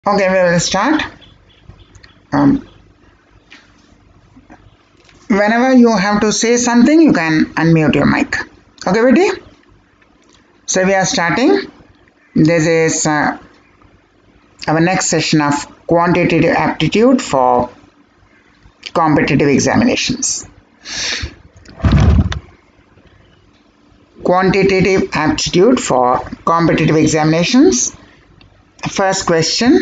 Okay, we will start. Whenever you have to say something, you can unmute your mic. Okay, ready? So we are starting. This is our next session of quantitative aptitude for competitive examinations. Quantitative aptitude for competitive examinations. First question.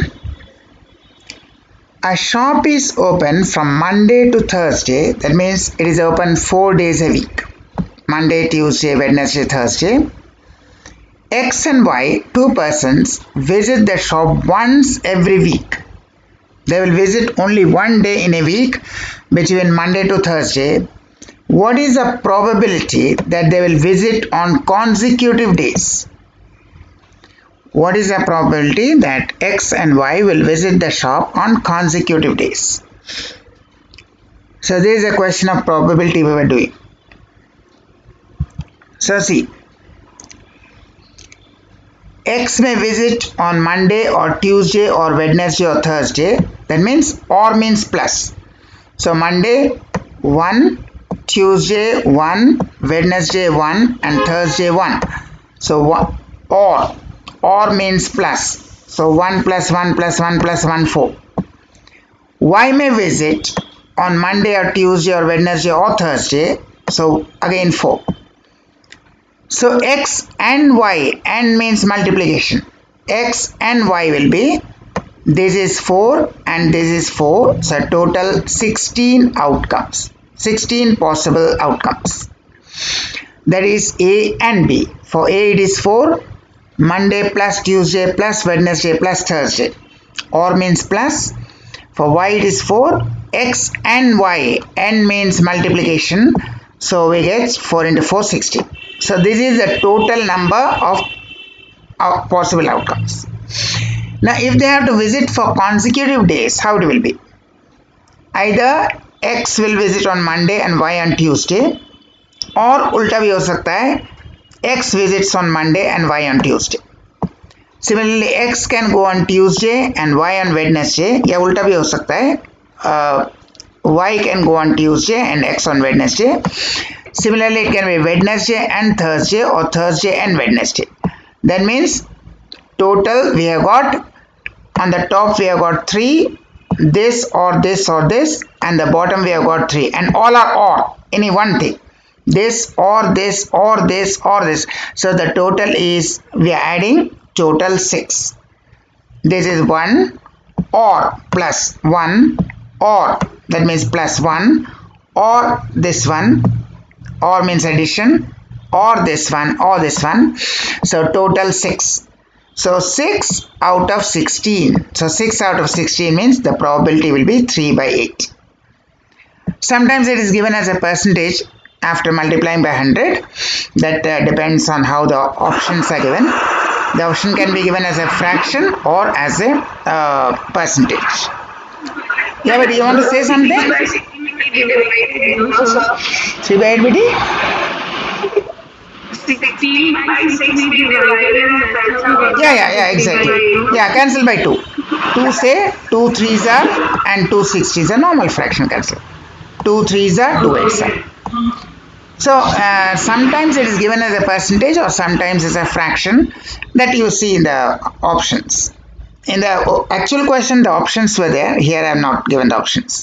A shop is open from Monday to Thursday. That means it is open 4 days a week. Monday, Tuesday, Wednesday, Thursday. X and Y, two persons, visit the shop once every week. They will visit only 1 day in a week between Monday to Thursday. What is the probability that they will visit on consecutive days? What is the probability that X and Y will visit the shop on consecutive days? So this is a question of probability we were doing. So see, X may visit on Monday or Tuesday or Wednesday or Thursday. That means or means plus. So Monday 1, Tuesday 1, Wednesday 1 and Thursday 1. So or means plus. So 1 plus 1 plus 1 plus 1, 4. Y may visit on Monday or Tuesday or Wednesday or Thursday. So again 4. So X and Y, and means multiplication. X and Y will be, this is 4 and this is 4. So total 16 outcomes. 16 possible outcomes. That is A and B. For A it is 4. Monday plus Tuesday plus Wednesday plus Thursday. Or means plus. For Y it is 4. X and Y. N means multiplication. So we get 4 into 4, 16. So this is the total number of possible outcomes. Now if they have to visit for consecutive days, how it will be? Either X will visit on Monday and Y on Tuesday. Or उल्टा भी हो सकता है, X visits on Monday and Y on Tuesday. Similarly, X can go on Tuesday and Y on Wednesday. या उल्टा भी हो सकता है, Y can go on Tuesday and X on Wednesday. Similarly, it can be Wednesday and Thursday or Thursday and Wednesday. That means total we have got, on the top we have got 3, this or this or this, and the bottom we have got 3, and all are or, any one thing. This or this or this or this. So the total is, we are adding total 6. This is 1 or plus 1 or, that means plus 1, or this one, or means addition, or this one, or this one. So total 6. So 6 out of 16. So 6 out of 16 means the probability will be 3 by 8. Sometimes it is given as a percentage after multiplying by 100. That depends on how the options are given. The option can be given as a fraction or as a percentage. Yeah, but you want to say something? 3 by 8 BT? 16 by 6 we divided. Yeah, exactly. Yeah, cancel by 2. 2 say 2 3s are and 2 60s are normal fraction cancel. 2 3s are 2 8s are. So sometimes it is given as a percentage or sometimes as a fraction that you see in the options. In the actual question the options were there. Here I have not given the options.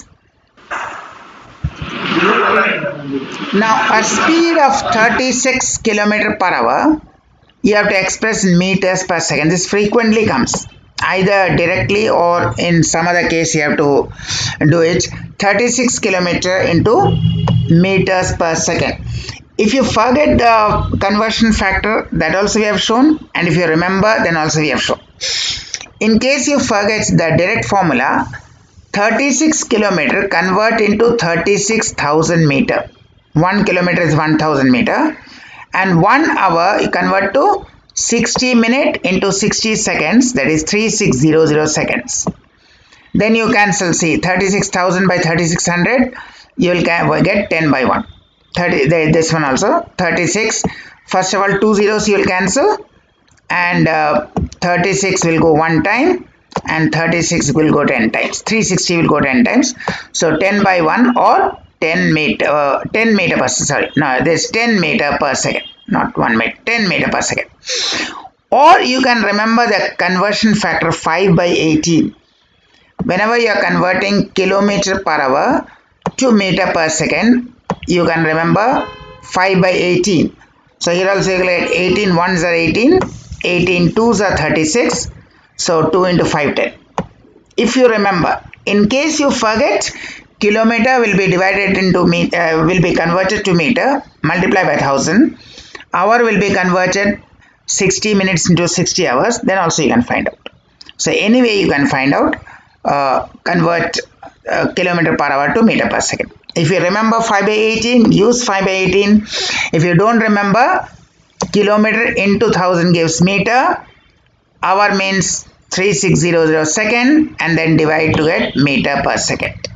Now a speed of 36 km per hour, you have to express in meters per second. This frequently comes, either directly or in some other case you have to do it. 36 km into meters per second. If you forget the conversion factor, that also we have shown, and if you remember, then also we have shown. In case you forget the direct formula, 36 km convert into 36,000 meter. 1 kilometer is 1000 meter, and 1 hour you convert to 60 minutes into 60 seconds, that is 3600 seconds. Then you cancel, see, 36,000 by 3600, you will get 10 by 1. This one also, 36. First of all, 2 zeros you will cancel, and 36 will go one time, and 36 will go 10 times. 360 will go 10 times. So 10 by 1 or 10 meter per, sorry, no, this 10 meter per second, not 1 meter, 10 meter per second. Or you can remember the conversion factor 5 by 18. Whenever you are converting kilometer per hour to meter per second, you can remember 5 by 18. So here also you get 18 ones are 18, 18 twos are 36. So 2 into 5, 10. If you remember, in case you forget, kilometer will be divided into meter, will be converted to meter, multiply by 1000. Hour will be converted 60 minutes into 60 hours. Then also you can find out. So anyway you can find out, convert kilometer per hour to meter per second. If you remember 5 by 18, use 5 by 18. If you don't remember, kilometer into 1000 gives meter. Hour means 3600 second, and then divide to get meter per second.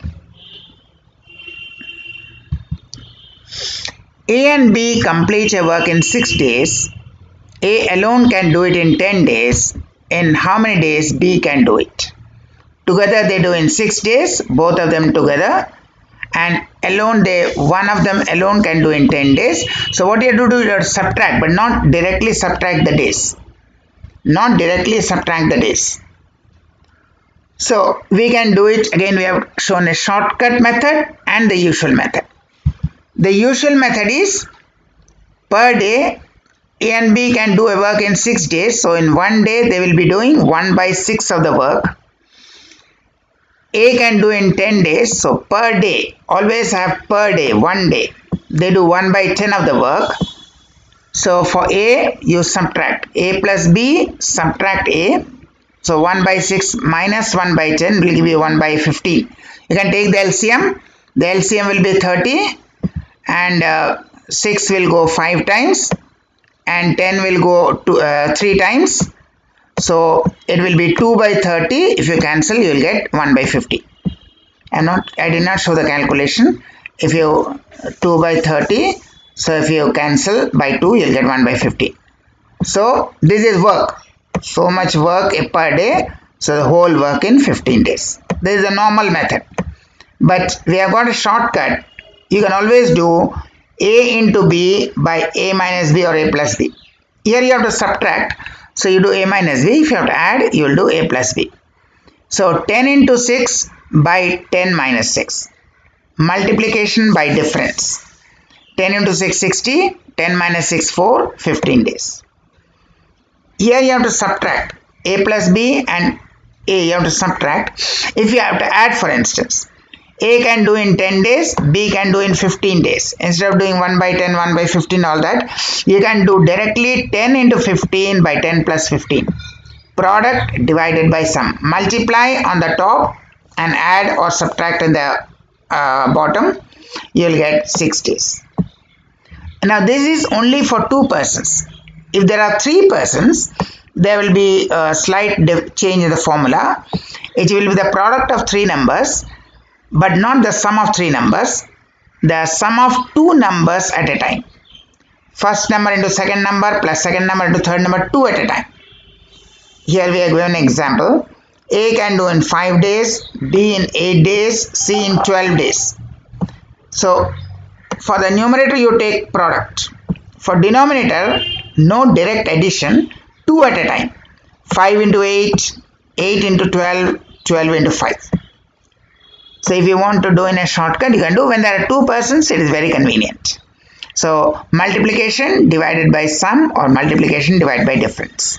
A and B complete a work in 6 days. A alone can do it in 10 days. In how many days B can do it? Together they do in 6 days, both of them together, and alone one of them alone can do in 10 days. So what you have to do, you have to subtract, but not directly subtract the days. Not directly subtract the days. So we can do it again. We have shown a shortcut method and the usual method. The usual method is per day A and B can do a work in 6 days. So in 1 day they will be doing 1 by 6 of the work. A can do in 10 days. So per day, always have per day, 1 day. They do 1 by 10 of the work. So for A, you subtract A plus B, subtract A. So 1 by 6 minus 1 by 10 will give you 1 by 15. You can take the LCM. The LCM will be 30, and 6 will go 5 times, and 10 will go 3 times. So it will be 2 by 30. If you cancel, you will get 1 by 50. I did not show the calculation. If you 2 by 30, so if you cancel by 2, you will get 1 by 50. So this is work. So much work per day. So the whole work in 15 days. This is a normal method. But we have got a shortcut. You can always do A into B by A minus B or A plus B. Here you have to subtract. So you do A minus B. If you have to add, you will do A plus B. So 10 into 6 by 10 minus 6. Multiplication by difference. 10 into 6, 60. 10 minus 6, 4. 15 days. Here you have to subtract. A plus B and A you have to subtract. If you have to add, for instance, A can do in 10 days, B can do in 15 days. Instead of doing 1 by 10, 1 by 15, all that, you can do directly 10 into 15 by 10 plus 15. Product divided by sum. Multiply on the top and add or subtract in the bottom. You will get 6 days. Now this is only for 2 persons. If there are 3 persons, there will be a slight change in the formula. It will be the product of 3 numbers, but not the sum of 3 numbers. The sum of 2 numbers at a time. First number into second number plus second number into third number, 2 at a time. Here we are given an example. A can do in 5 days, B in 8 days, C in 12 days. So for the numerator you take product. For denominator, no direct addition, 2 at a time. 5 into 8, 8 into 12, 12 into 5. So if you want to do in a shortcut, you can do. When there are 2 persons, it is very convenient. So multiplication divided by sum or multiplication divided by difference.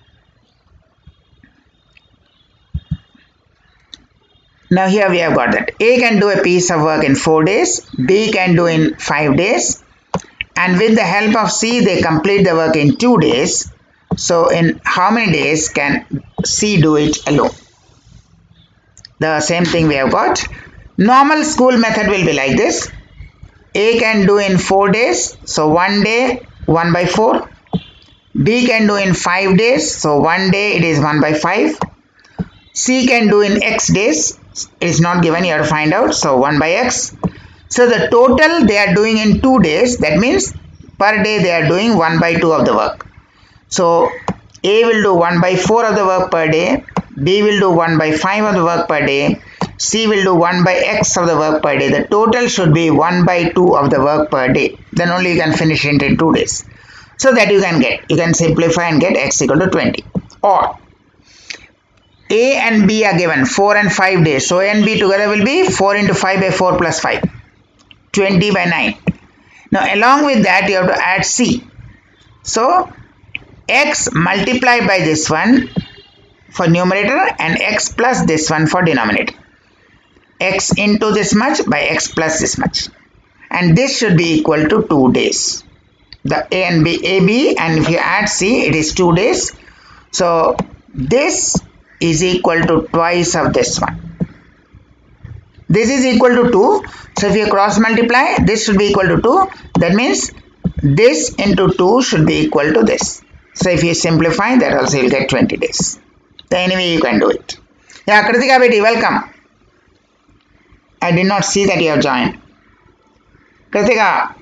Now here we have got that A can do a piece of work in 4 days, B can do in 5 days, and with the help of C they complete the work in 2 days. So in how many days can C do it alone? The same thing we have got. Normal school method will be like this. A can do in 4 days, so 1 day 1 by 4. B can do in 5 days, so 1 day it is 1 by 5. C can do in X days. It is not given, you have to find out, so 1 by X. So the total they are doing in 2 days, that means per day they are doing 1 by 2 of the work. So A will do 1 by 4 of the work per day, B will do 1 by 5 of the work per day, C will do 1 by X of the work per day. The total should be 1 by 2 of the work per day. Then only you can finish it in 2 days. So that you can simplify and get X equal to 20. Or A and B are given 4 and 5 days. So A and B together will be 4 into 5 by 4 plus 5. 20 by 9. Now along with that you have to add C. So X multiplied by this one for numerator and X plus this one for denominator. X into this much by X plus this much. And this should be equal to 2 days. The A and B, AB, and if you add C, it is 2 days. So this is equal to twice of this one. This is equal to 2. So if you cross multiply, this should be equal to 2. That means this into 2 should be equal to this. So if you simplify, that also you will get 20 days. So anyway, you can do it. Yeah, Kritika Beti, welcome. I did not see that you have joined. Kritika.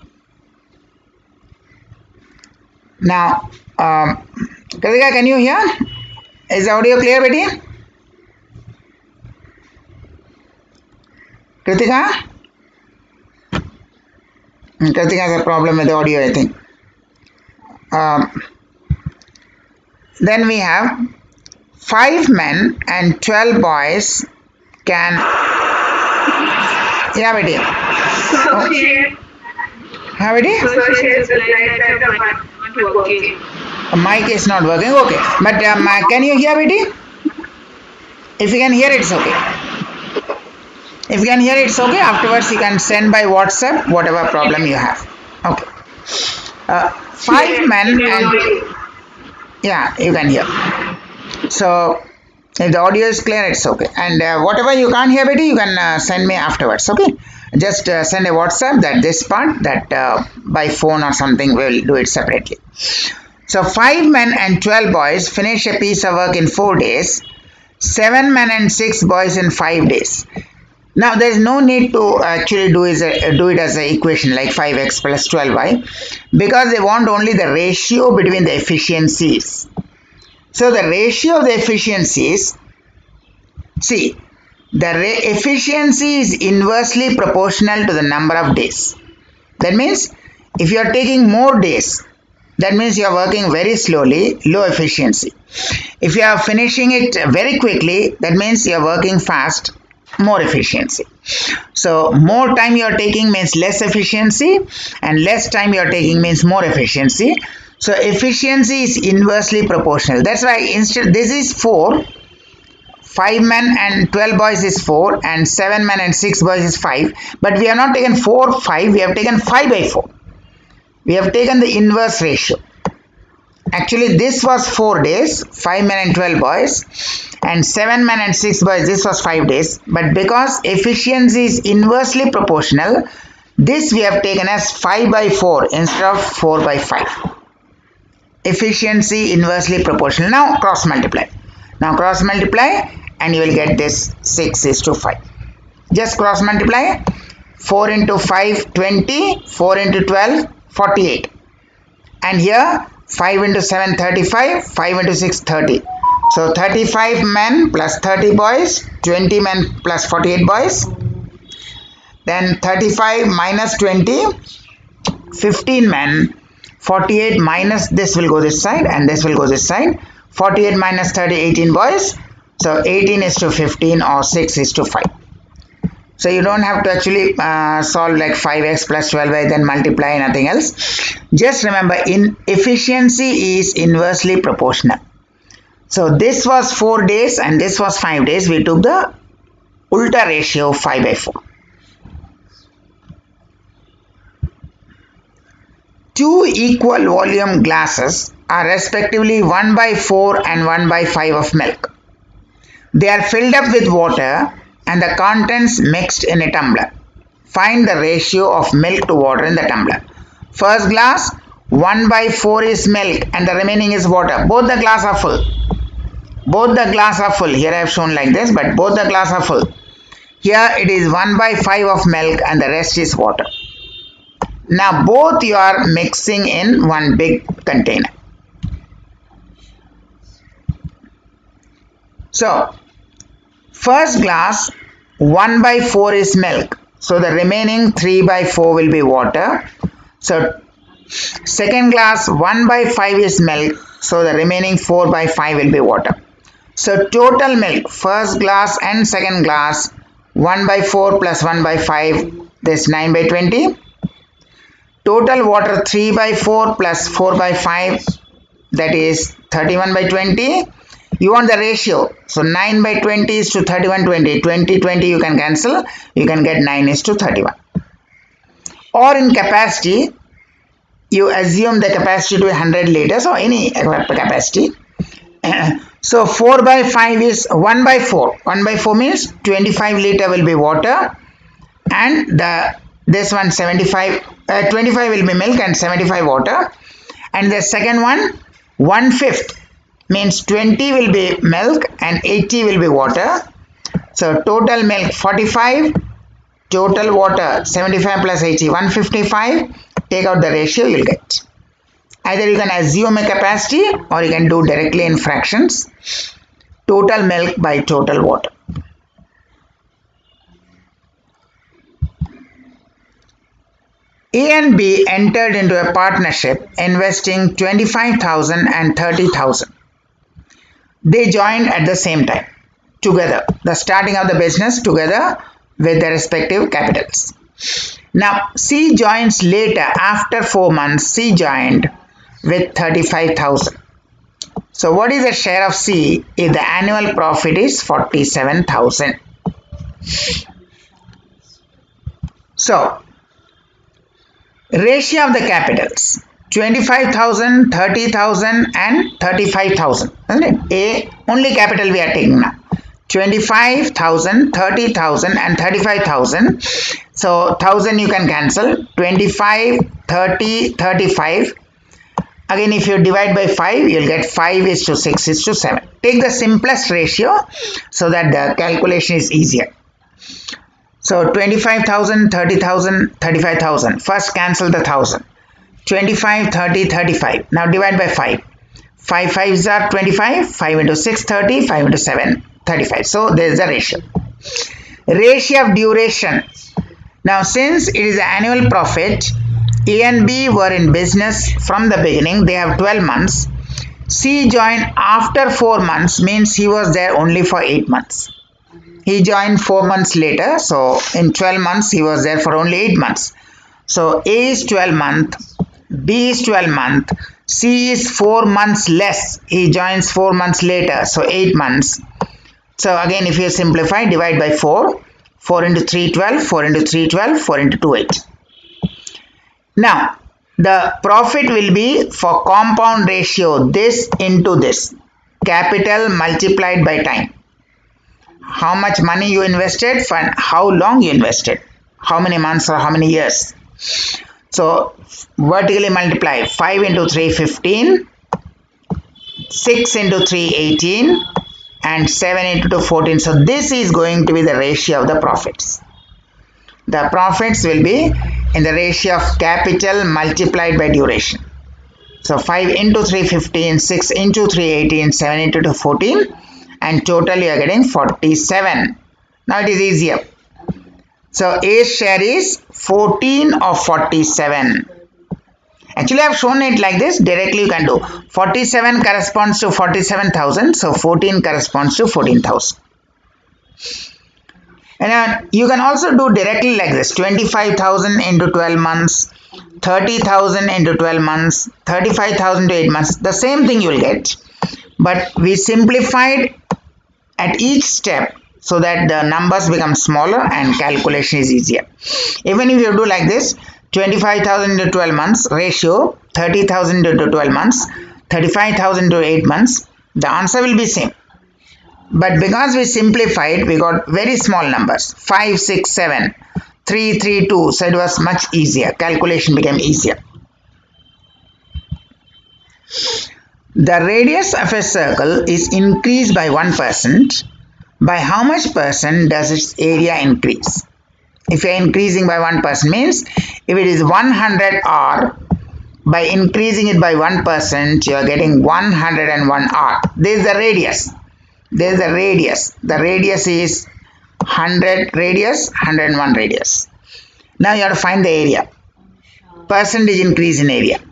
Now, Kritika, can you hear? Is the audio clear, Betty? Kritika? Kritika has a problem with the audio, I think. Then we have 5 men and 12 boys can... Yeah, Betty. How Betty? Mic is not working. Okay. But can you hear, Betty? If you can hear, it's okay. If you can hear, it's okay. Afterwards, you can send by WhatsApp whatever problem you have. Okay. 5 men and... Yeah, you can hear. So, if the audio is clear, it's okay. And whatever you can't hear, Betty, you can send me afterwards. Okay. Just send a WhatsApp that this part that by phone or something we'll do it separately. So 5 men and 12 boys finish a piece of work in 4 days. 7 men and 6 boys in 5 days. Now there is no need to actually do it as an equation like 5x plus 12y because they want only the ratio between the efficiencies. So the ratio of the efficiencies, see, the efficiency is inversely proportional to the number of days. That means if you are taking more days, that means you are working very slowly, low efficiency. If you are finishing it very quickly, that means you are working fast, more efficiency. So more time you are taking means less efficiency and less time you are taking means more efficiency. So efficiency is inversely proportional. That's why instead this is 4. 5 men and 12 boys is 4 and 7 men and 6 boys is 5. But we have not taken 4, 5. We have taken 5 by 4. We have taken the inverse ratio. Actually, this was 4 days, 5 men and 12 boys. And 7 men and 6 boys, this was 5 days. But because efficiency is inversely proportional, this we have taken as 5 by 4 instead of 4 by 5. Efficiency inversely proportional. Now cross multiply. Now cross multiply and you will get this 6 is to 5. Just cross multiply. 4 into 5, 20. 4 into 12, 48. And here 5 into 7, 35. 5 into 6, 30. So 35 men plus 30 boys. 20 men plus 48 boys. Then 35 minus 20. 15 men. 48 minus this will go this side and this will go this side. 48 minus 30, 18 boys. So 18 is to 15 or 6 is to 5. So you don't have to actually solve like 5x plus 12y then multiply nothing else. Just remember in efficiency is inversely proportional. So this was 4 days and this was 5 days. We took the ulta ratio 5 by 4. 2 equal volume glasses are respectively 1 by 4 and 1 by 5 of milk. They are filled up with water and the contents mixed in a tumbler. Find the ratio of milk to water in the tumbler. First glass, 1 by 4 is milk and the remaining is water. Both the glass are full. Both the glass are full. Here I have shown like this, but both the glass are full. Here it is 1 by 5 of milk and the rest is water. Now both you are mixing in one big container. So first glass 1/4 is milk. So the remaining 3/4 will be water. So second glass 1/5 is milk. So the remaining 4/5 will be water. So total milk, first glass and second glass, 1/4 plus 1/5, this 9/20. Total water 3/4 plus 4/5, that is 31/20. You want the ratio. So 9/20 is to 31/20. 20/20 you can cancel. You can get 9 is to 31. Or in capacity, you assume the capacity to be 100 liters or any capacity. So 4/5 is 1/4. 1/4 means 25 liter will be water, and this one 25 will be milk and 75 water. And the second one 1/5 means 20 will be milk and 80 will be water. So total milk 45, total water 75 plus 80 155. Take out the ratio, you'll get. Either you can assume a capacity or you can do directly in fractions. Total milk by total water. A and B entered into a partnership investing 25,000 and 30,000. They joined at the same time, together, the starting of the business together with their respective capitals. Now C joins later, after 4 months. C joined with 35,000. So what is the share of C if the annual profit is 47,000? So ratio of the capitals 25,000, 30,000 and 35,000, isn't it? A only capital we are taking now. 25,000, 30,000 and 35,000. So 1,000 you can cancel. 25, 30, 35. Again, if you divide by 5, you'll get 5 is to 6 is to 7. Take the simplest ratio so that the calculation is easier. So 25,000, 30,000, 35,000. First cancel the 1,000. 25, 30, 35. Now divide by 5. 5 5s are 25. 5 into 6, 30. 5 into 7, 35. So there is the ratio. Ratio of duration. Now since it is the annual profit, A and B were in business from the beginning. They have 12 months. C joined after 4 months, means he was there only for 8 months. He joined 4 months later. So in 12 months, he was there for only 8 months. So A is 12 months, B is 12 months, C is 4 months less. He joins 4 months later. So 8 months. So again, if you simplify, divide by 4. 4 into 3, 12. 4 into 3, 12. 4 into 2, 8. Now, the profit will be for compound ratio, this into this. Capital multiplied by time. How much money you invested for how long you invested. How many months or how many years. So, vertically multiply. 5 into 3, 15. 6 into 3, 18. And 7 into 2, 14. So, this is going to be the ratio of the profits. The profits will be in the ratio of capital multiplied by duration. So 5 into 3, 15, 6 into 3, 18, 7 into 2, 14, and total you are getting 47. Now it is easier. So A's share is 14 of 47. Actually I have shown it like this. Directly you can do. 47 corresponds to 47,000. So 14 corresponds to 14,000. And you can also do directly like this. 25,000 into 12 months, 30,000 into 12 months, 35,000 to 8 months. The same thing you will get. But we simplified at each step so that the numbers become smaller and calculation is easier. Even if you do like this, 25,000 into 12 months ratio, 30,000 into 12 months, 35,000 to 8 months, the answer will be same. But because we simplified, we got very small numbers. 5, 6, 7, 3, 3, 2. So it was much easier. Calculation became easier. The radius of a circle is increased by 1%. By how much percent does its area increase? If you are increasing by 1% means, if it is 100 R, by increasing it by 1%, you are getting 101 R. This is the radius. there is the radius. The radius is 100 radius, 101 radius. Now you have to find the area. Percentage increase in area.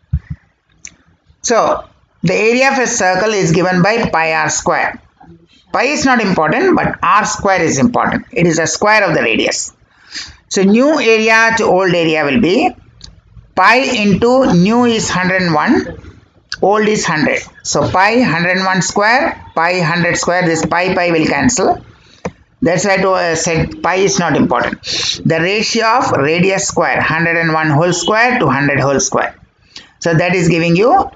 So the area of a circle is given by pi r square. Pi is not important, but r square is important. It is a square of the radius. So new area to old area will be pi into new is 101, old is 100. So pi 101 square, pi 100 square, this pi will cancel. That's why I said pi is not important. The ratio of radius square, 101 whole square to 100 whole square. So that is giving you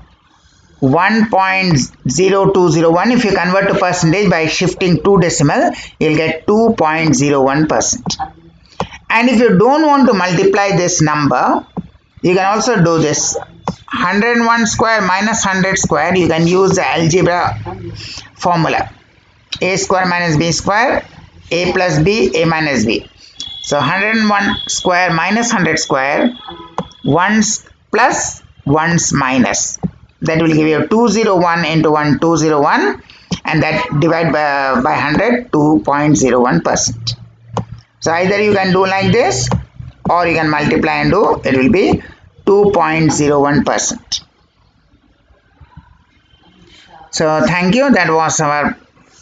1.0201. If you convert to percentage by shifting 2 decimal, you will get 2.01%. And if you don't want to multiply this number, you can also do this. 101 square minus 100 square, you can use the algebra formula. A square minus b square, a plus b, a minus b. So 101 square minus 100 square, 1's plus 1's minus. That will give you 201 into 1, 201, and that divide by 100, 2.01%. So either you can do like this or you can multiply and do, it will be 2.01%. So thank you. That was our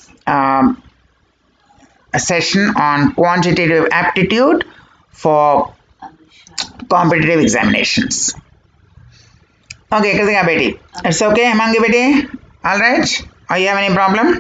session on quantitative aptitude for competitive examinations. Okay, Kritika Beti. It's okay, Mangi Beti? Alright? Or you have any problem?